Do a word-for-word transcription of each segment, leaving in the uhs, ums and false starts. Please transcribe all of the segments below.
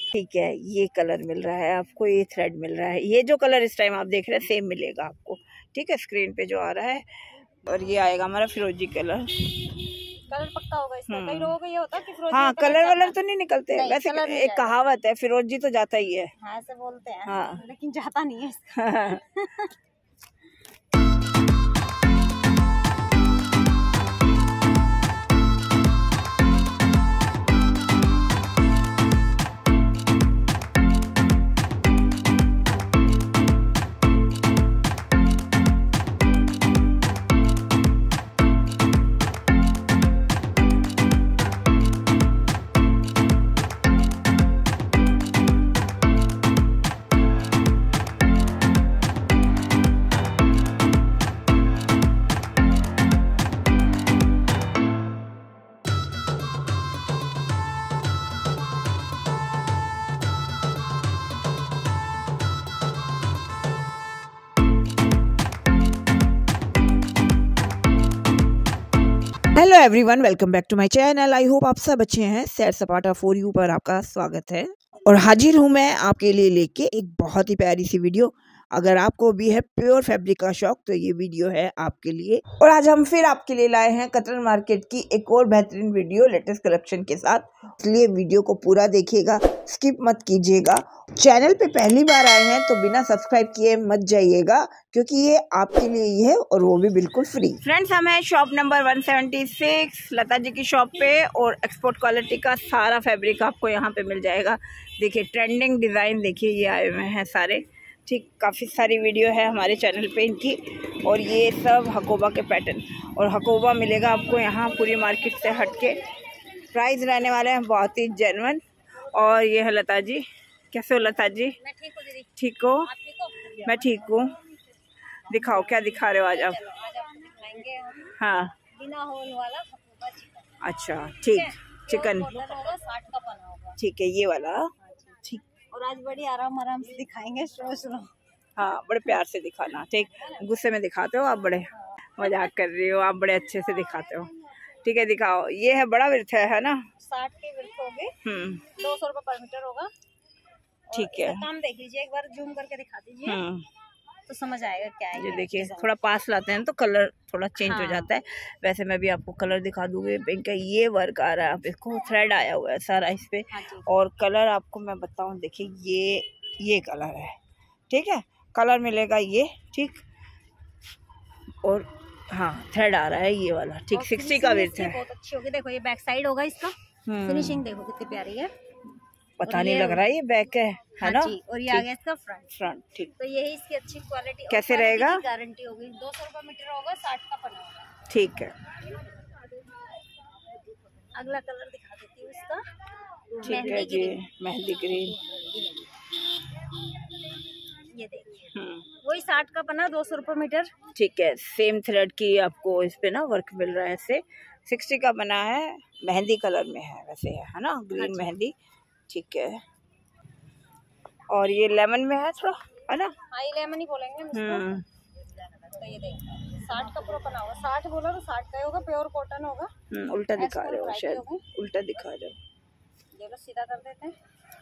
ठीक है, ये कलर मिल रहा है आपको, ये थ्रेड मिल रहा है, ये जो कलर इस टाइम आप देख रहे हैं सेम मिलेगा आपको। ठीक है, स्क्रीन पे जो आ रहा है। और ये आएगा हमारा फिरोजी कलर। कलर पक्का होगा इसका। कई लोगों को ये होता है कि फिरोजी हाँ, कलर कलर वलर तो नहीं निकलते। नहीं, वैसे कलर नहीं एक कहावत है, फिरोजी तो जाता ही है। हाँ, ऐसे बोलते हैं। हाँ, लेकिन जाता नहीं है इसका। Hello everyone, welcome back to my channel. I hope आप सब अच्छे हैं। सैर सपाटा फॉर यू पर आपका स्वागत है और हाजिर हूं मैं आपके लिए लेके एक बहुत ही प्यारी सी वीडियो। अगर आपको भी है प्योर फैब्रिक का शौक तो ये वीडियो है आपके लिए। और आज हम फिर आपके लिए लाए हैं कतरन मार्केट की एक और बेहतरीन वीडियो लेटेस्ट कलेक्शन के साथ, इसलिए वीडियो को पूरा देखिएगा, स्किप मत कीजिएगा। चैनल पे पहली बार आए हैं तो बिना सब्सक्राइब किए मत जाइएगा, क्योंकि ये आपके लिए ही है और वो भी बिल्कुल फ्री। फ्रेंड्स, हम हैं shop number one seventy six Lata ji की शॉप पे और एक्सपोर्ट क्वालिटी का सारा फैब्रिक आपको यहाँ पे मिल जाएगा। देखिए ट्रेंडिंग डिज़ाइन देखिए ये आए हुए हैं सारे। ठीक, काफ़ी सारी वीडियो है हमारे चैनल पे इनकी। और ये सब हकोबा के पैटर्न, और हकोबा मिलेगा आपको यहाँ पूरी मार्केट से हट के। प्राइस रहने वाले हैं बहुत ही जेन्युइन। और ये है लता जी। कैसे हो लता जी? मैं ठीक हूँ दीदी। ठीक हो? मैं ठीक हूँ। दिखाओ क्या दिखा रहे हो आज आप? हाँ, बिना होल वाला हकोबा चिकन। अच्छा ठीक, चिकन होगा, साठ का बना होगा। ठीक है, ये वाला ठीक। और आज बड़ी आराम आराम से दिखाएंगे, स्लो स्लो। हाँ, बड़े प्यार से दिखाना। ठीक, गुस्से में दिखाते हो आप, बड़े मजाक कर रही हो आप, बड़े अच्छे से दिखाते हो। ठीक है, दिखाओ। ये है बड़ा विर्थ है, है ना? साठ की विर्थ होगी। हम्म, दो सौ रुपये पर मीटर होगा। ठीक है। काम देख लीजिए, एक बार जूम करके दिखा दीजिए तो समझ आएगा क्या है। ये देखिए, थोड़ा पास लाते हैं तो कलर थोड़ा चेंज हाँ। हो जाता है। वैसे मैं भी आपको कलर दिखा दूंगी। पिंक का ये वर्क आ रहा है, आप इसको थ्रेड आया हुआ है सारा इस पे। हाँ, और कलर आपको मैं बताऊं, देखिए ये ये कलर है। ठीक है, कलर मिलेगा ये। ठीक, और हाँ थ्रेड आ रहा है ये वाला। ठीक, सिक्सटी का विर्थ है। बहुत अच्छी होगी। देखो ये बैक साइड होगा इसका। फिनिशिंग देखो कितनी प्यारी है। पता नहीं लग रहा है ये बैक है, है ना? और ये आ गया इसका फ्रंट। फ्रंट ठीक। तो यही इसकी अच्छी क्वालिटी। कैसे रहेगा? गारंटी होगी। दो सौ रुपये मीटर होगा, साठ का पना होगा। ठीक है, अगला कलर दिखा देती हूँ इसका। ठीक है जी, मेहंदी ग्रीन। ये देखिए, वही साठ का पना, दो सौ रुपये मीटर। ठीक है, सेम थ्रेड की आपको इस पे ना वर्क मिल रहा है। ऐसे सिक्सटी का बना है, मेहंदी कलर में है वैसे, है ना? ग्रीन मेहंदी। ठीक है, और ये लेमन में है थोड़ा, है ना? हाँ, ये लेमन ही बोलेंगे हम्म, तो ये देखिए साठ का पूरा बना होगा। साठ बोला तो साठ का ही होगा, प्योर कॉटन होगा। हम्म, उल्टा दिखा रहे हो शायद, उल्टा दिखा रहे हो। ये लो सीधा कर देते हैं।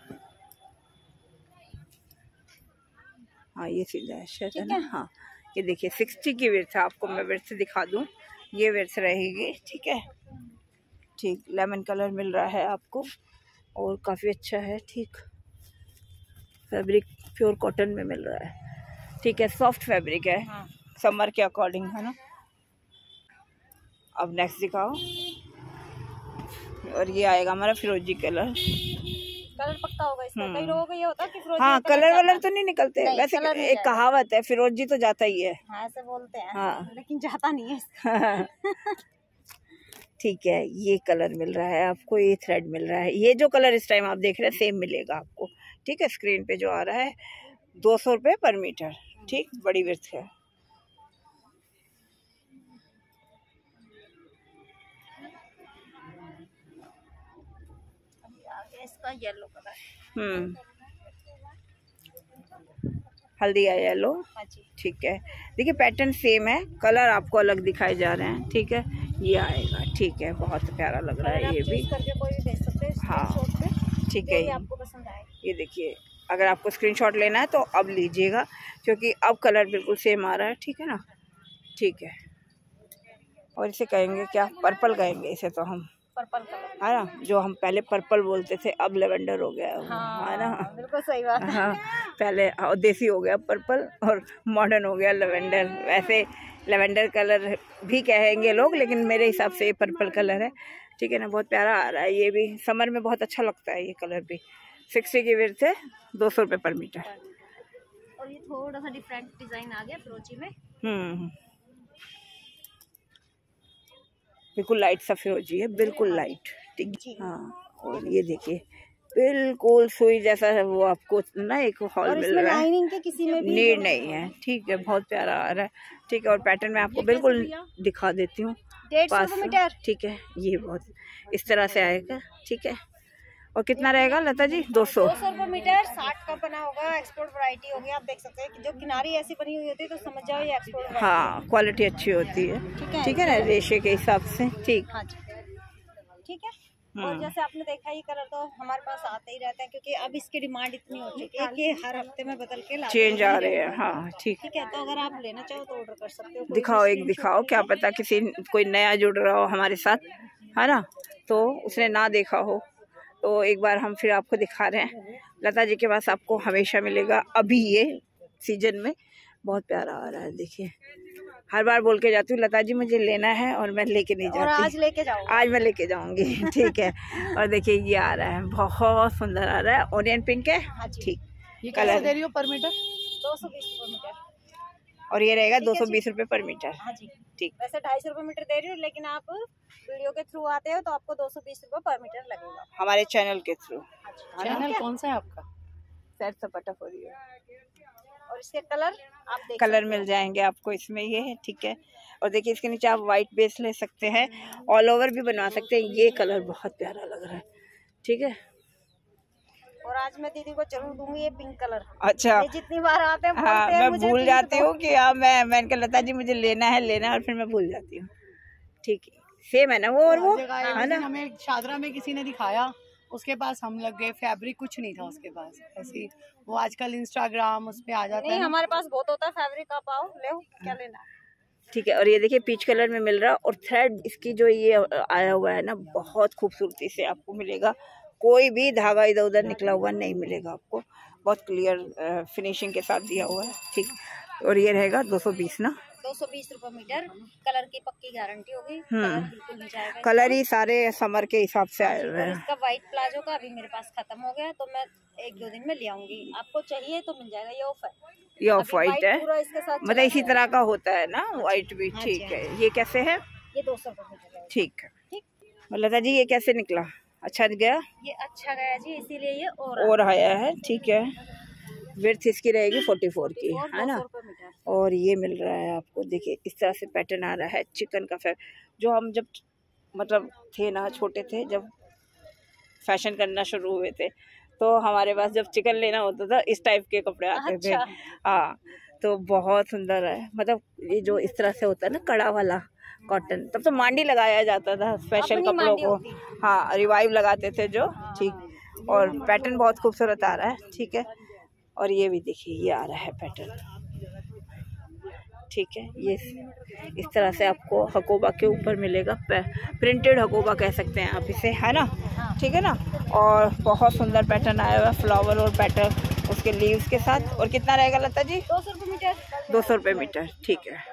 हाँ, ये सीधा है शायद, है ना? हाँ, ये देखिए सिक्सटी की विर्थ है। आपको मैं विर्थ दिखा दूँ, ये विर्थ रहेगी। ठीक है, ठीक, लेमन कलर मिल रहा है आपको और काफ़ी अच्छा है। ठीक, फैब्रिक प्योर कॉटन में मिल रहा है। ठीक है, सॉफ्ट फैब्रिक है। हाँ। समर के अकॉर्डिंग, है ना? अब नेक्स्ट दिखाओ। और ये आएगा हमारा फिरोजी कलर। कलर पक्का होगा इसका। कई लोगों को ये होता है कि फिरोजी हाँ, कलर वलर तो नहीं निकलते। नहीं, वैसे एक कहावत है, फिरोजी तो जाता ही है। हाँ, ऐसे बोलते हैं। हाँ, लेकिन जाता नहीं है इसका। ठीक है, ये कलर मिल रहा है आपको, ये थ्रेड मिल रहा है, ये जो कलर इस टाइम आप देख रहे हैं सेम मिलेगा आपको। ठीक है, स्क्रीन पे जो आ रहा है दो सौ रुपये पर मीटर। ठीक, बड़ी विर्थ है। इसका येलो कलर। हम्म, हल्दी है येलो। ठीक है, देखिए पैटर्न सेम है, कलर आपको अलग दिखाए जा रहे हैं। ठीक है, ये आएगा। ठीक है, बहुत प्यारा लग रहा है ये भी। करके कोई भी देख सकते हैं। हाँ, ठीक है, आपको पसंद आएगा। ये देखिए, अगर आपको स्क्रीनशॉट लेना है तो अब लीजिएगा, क्योंकि अब कलर बिल्कुल सेम आ रहा है। ठीक है ना, ठीक है। और इसे कहेंगे क्या, पर्पल कहेंगे इसे तो हम, पर्पल कलर है ना। जो हम पहले पर्पल बोलते थे अब लेवेंडर हो गया, हाँ, है ना। बिल्कुल सही बात है। हाँ, पहले देसी हो गया पर्पल और मॉडर्न हो गया लेवेंडर। वैसे लेवेंडर कलर भी कहेंगे लोग, लेकिन मेरे हिसाब से ये पर्पल कलर है। ठीक है ना, बहुत प्यारा आ रहा है ये भी, समर में बहुत अच्छा लगता है ये कलर भी। सिक्सटी की विड्थ है, दो सौ रुपये पर मीटर। और ये थोड़ा सा डिफरेंट डिजाइन आ गया फिरोजी में। हम्म, बिल्कुल लाइट सा फिरोजी है, बिल्कुल लाइट। ठीक, हाँ। और ये देखिए बिल्कुल सुई जैसा है वो आपको ना एक हॉल मिल रहा है, लाइनिंग के किसी में भी नीड नहीं है। ठीक है, बहुत प्यारा आ रहा है। ठीक है, और पैटर्न मैं आपको बिल्कुल दिखा देती हूँ पास। ठीक है, ये बहुत इस तरह से आएगा। ठीक है, और कितना रहेगा लता जी? दो सौ दो सौ रुपये मीटर। साठ का बना होगा, एक्सपोर्ट वैरायटी होगी। आप देख सकते हैं कि जो किनारी ऐसी बनी हुई होती है तो समझ जाओ ये एक्सपोर्ट वैरायटी। हाँ, क्वालिटी अच्छी होती है। ठीक है, ठीक है ना, रेशे के हिसाब से। ठीक, हाँ जी, ठीक है। और जैसे आपने देखा ये कलर तो हमारे पास आते ही रहते हैं, क्योंकि अब इसकी डिमांड इतनी हो चुकी है कि हर हफ्ते में बदल के लाते चेंज आ रहे हैं। हाँ, ठीक ठीक है। तो अगर आप लेना चाहो तो ऑर्डर कर सकते हो। दिखाओ, एक दिखाओ, क्या पता किसी कोई नया जुड़ रहा हो हमारे साथ, है ना, तो उसने ना देखा हो, तो एक बार हम फिर आपको दिखा रहे हैं। लता जी के पास आपको हमेशा मिलेगा, अभी ये सीजन में बहुत प्यारा आ रहा है। देखिए, हर बार बोल के जाती हूँ लता जी मुझे लेना है, और मैं लेके नहीं जाती। और आज लेके जाऊँ, आज मैं लेके जाऊंगी। ठीक है। और देखिए ये आ रहा है, बहुत सुंदर आ रहा है, ऑनियन पिंक है। ठीक, ये कलर दे रही हो पर मीटर? दो सौ बीस रुपये मीटर। और ये रहेगा दो सौ बीस रुपये पर मीटर। हाँ जी, ठीक। वैसे ढाई सौ रुपये मीटर दे रही हूँ, लेकिन आप वीडियो के थ्रू आते हो तो आपको दो सौ बीस रुपये पर मीटर लगेगा हमारे चैनल के थ्रू। चैनल कौन सा है आपका? सैर सपाटा फॉर यू। और इसके कलर आप देख कलर मिल जाएंगे आपको इसमें, ये है। ठीक है, और देखिए इसके नीचे आप वाइट बेस ले सकते हैं, ऑल ओवर भी बनवा सकते हैं। ये कलर बहुत प्यारा लग रहा है। ठीक है, और आज मैं दीदी को जरूर दूंगी ये पिंक कलर। अच्छा, ये जितनी बार आते हैं हाँ, हैं, मैं भूल जाती हूँ कि हाँ मैं मैंने कहा लता जी मुझे लेना है लेना है और फिर मैं भूल जाती हूँ। ठीक है, सेम है ना वो और वो, है ना। हमें शादरा में किसी ने दिखाया, उसके पास हम लग गए, फैब्रिक कुछ नहीं था उसके पास। ऐसी वो आजकल इंस्टाग्राम उस पे आ जाता नहीं, है। हमारे पास बहुत होता है फैब्रिक, आप आओ ले क्या लेना है। ठीक है, और ये देखिए पीच कलर में मिल रहा है, और थ्रेड इसकी जो ये आया हुआ है ना, बहुत खूबसूरती से आपको मिलेगा। कोई भी धागा इधर उधर निकला हुआ नहीं मिलेगा आपको, बहुत क्लियर फिनिशिंग के साथ दिया हुआ है। ठीक, और ये रहेगा दो सौ बीस ना, दो सौ बीस रुपये मीटर। कलर की पक्की गारंटी होगी, हम्म, बिल्कुल नहीं जाएगा। कलर ही सारे समर के हिसाब से आए हुए हैं। इसका व्हाइट प्लाजो का अभी मेरे पास खत्म हो गया, तो मैं एक दो दिन में ले आऊंगी। आपको चाहिए तो मिल जाएगा। ये ऑफ है, ये ऑफ वाइट है, पूरा इसके साथ मतलब इसी तरह का होता है ना वाइट भी। ठीक है, ये कैसे है? ये दो सौ रुपये मीटर है। ठीक है, लता जी ये कैसे निकला? अच्छा गया? ये अच्छा गया जी, इसीलिए ये और और आया है। ठीक है, विड्थ इसकी रहेगी फोर्टी फोर की, है ना। और ये मिल रहा है आपको, देखिए इस तरह से पैटर्न आ रहा है चिकन का। फैब जो हम जब मतलब थे ना, छोटे थे, जब फैशन करना शुरू हुए थे, तो हमारे पास जब चिकन लेना होता था इस टाइप के कपड़े आते अच्छा। थे। हाँ, तो बहुत सुंदर है, मतलब ये जो इस तरह से होता है ना कड़ा वाला कॉटन, तब तो मांडी लगाया जाता था स्पेशल कपड़ों को। हाँ, रिवाइव लगाते थे जो। ठीक, और पैटर्न बहुत खूबसूरत आ रहा है। ठीक है, और ये भी देखिए ये आ रहा है पैटर्न। ठीक है, ये इस तरह से आपको हकोबा के ऊपर मिलेगा, प्रिंटेड हकोबा कह सकते हैं आप इसे, है ना। ठीक है ना, और बहुत सुंदर पैटर्न आया हुआ है, फ्लावर और पैटर्न उसके लीव्स के साथ। और कितना रहेगा लता जी? दो सौ रुपये मीटर। दो सौ रुपये मीटर। ठीक है,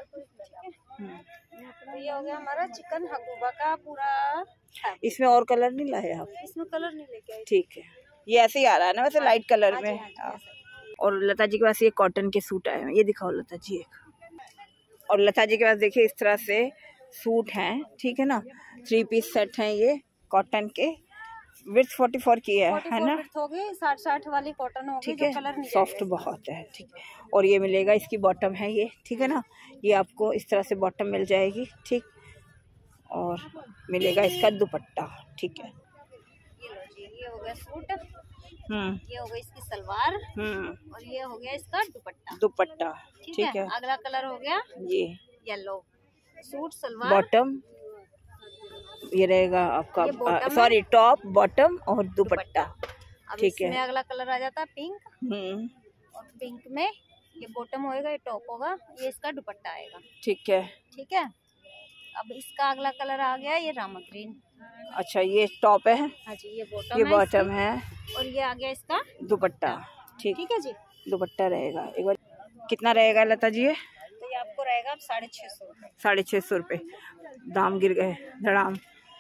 तो ये हो गया हमारा चिकन हकोबा का पूरा। इसमें और कलर नहीं लाए आप? इसमें कलर नहीं लेके आए। ठीक है, ये ऐसे ही आ रहा है ना वैसे, लाइट कलर में। और लता जी के पास ये कॉटन के सूट आए हैं, ये दिखाओ लता जी एक। और लता जी के पास देखिए इस तरह से सूट हैं। ठीक है ना, थ्री पीस सेट हैं ये कॉटन के। विड्थ फोर्टी फोर की है, है ना। साठ साठ वाली कॉटन होगी। ठीक है, सॉफ्ट बहुत है। ठीक, और ये मिलेगा, इसकी बॉटम है ये। ठीक है ना, ये आपको इस तरह से बॉटम मिल जाएगी। ठीक, और मिलेगा इसका दुपट्टा। ठीक है, ये हो गया सूट, हम्म, ये हो गई इसकी सलवार, हम्म, और ये हो गया इसका दुपट्टा। दुपट्टा। ठीक ठीक है, है, अगला कलर हो गया ये येलो। सूट सलवार बॉटम, ये रहेगा आपका, ये बॉटम सॉरी टॉप बॉटम और दुपट्टा। अब ठीक है। इसमें अगला कलर आ जाता है पिंक, हम्म, और पिंक में ये बॉटम होएगा, ये टॉप होगा, ये इसका दुपट्टा आएगा। ठीक है। ठीक है। अब इसका अगला कलर आ गया ये रामा ग्रीन। अच्छा, ये टॉप है, हाँ जी, ये बॉटम ये है बॉटम इसकी, है, और ये आ गया इसका दुपट्टा। ठीक, ठीक है जी। दुपट्टा रहेगा। एक बार कितना रहेगा लता जी ये? तो ये आपको रहेगा अब साढ़े छः सौ रुपये। साढ़े छः सौ रुपये, दाम गिर गए धड़ाम।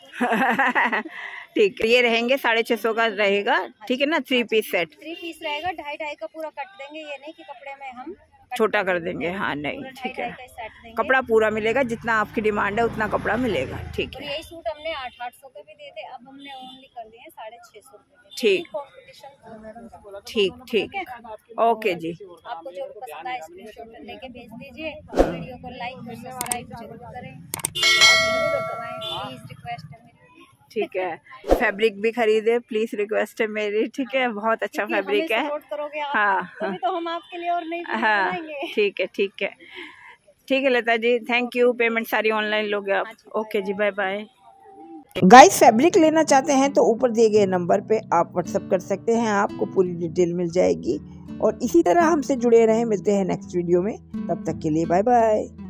ठीक, ये रहेंगे साढ़े छः सौ का रहेगा। ठीक है ना, three piece set. Three piece रहेगा, ढाई ढाई का पूरा कट देंगे, ये नहीं कि कपड़े में हम छोटा कर देंगे। हाँ नहीं, पूरा ठीक ढाई है, ढाई का सेट देंगे। कपड़ा पूरा मिलेगा, जितना आपकी डिमांड है उतना कपड़ा मिलेगा। ठीक और है, यही सूट हमने आठ आठ सौ के भी दिए थे, अब हमने ओनली कर दिए साढ़े छः सौ रुपये। ठीक। कॉम्पिटिशन। ठीक ठीक, ओके जी। आपको जो पसंद आए स्क्रीनशॉट लेके भेज दीजिए, वीडियो को लाइक और सब्सक्राइब जरूर करें, प्लीज रिक्वेस्ट है मेरी। ठीक है, फैब्रिक भी खरीदे प्लीज, रिक्वेस्ट है मेरी। ठीक है, बहुत अच्छा फैब्रिक है। सपोर्ट करोगे आप, हाँ तभी तो हम आपके लिए और नहीं हाँ, बनाएंगे। ठीक है ठीक है ठीक है Lata ji, thank you. Payment सारी ऑनलाइन लोगे आप? Okay ji, bye bye. Guys, fabric लेना चाहते हैं तो ऊपर दिए गए नंबर पे आप व्हाट्सअप कर सकते हैं, आपको पूरी डिटेल मिल जाएगी। और इसी तरह हमसे जुड़े रहें, मिलते हैं नेक्स्ट वीडियो में, तब तक के लिए बाय बाय।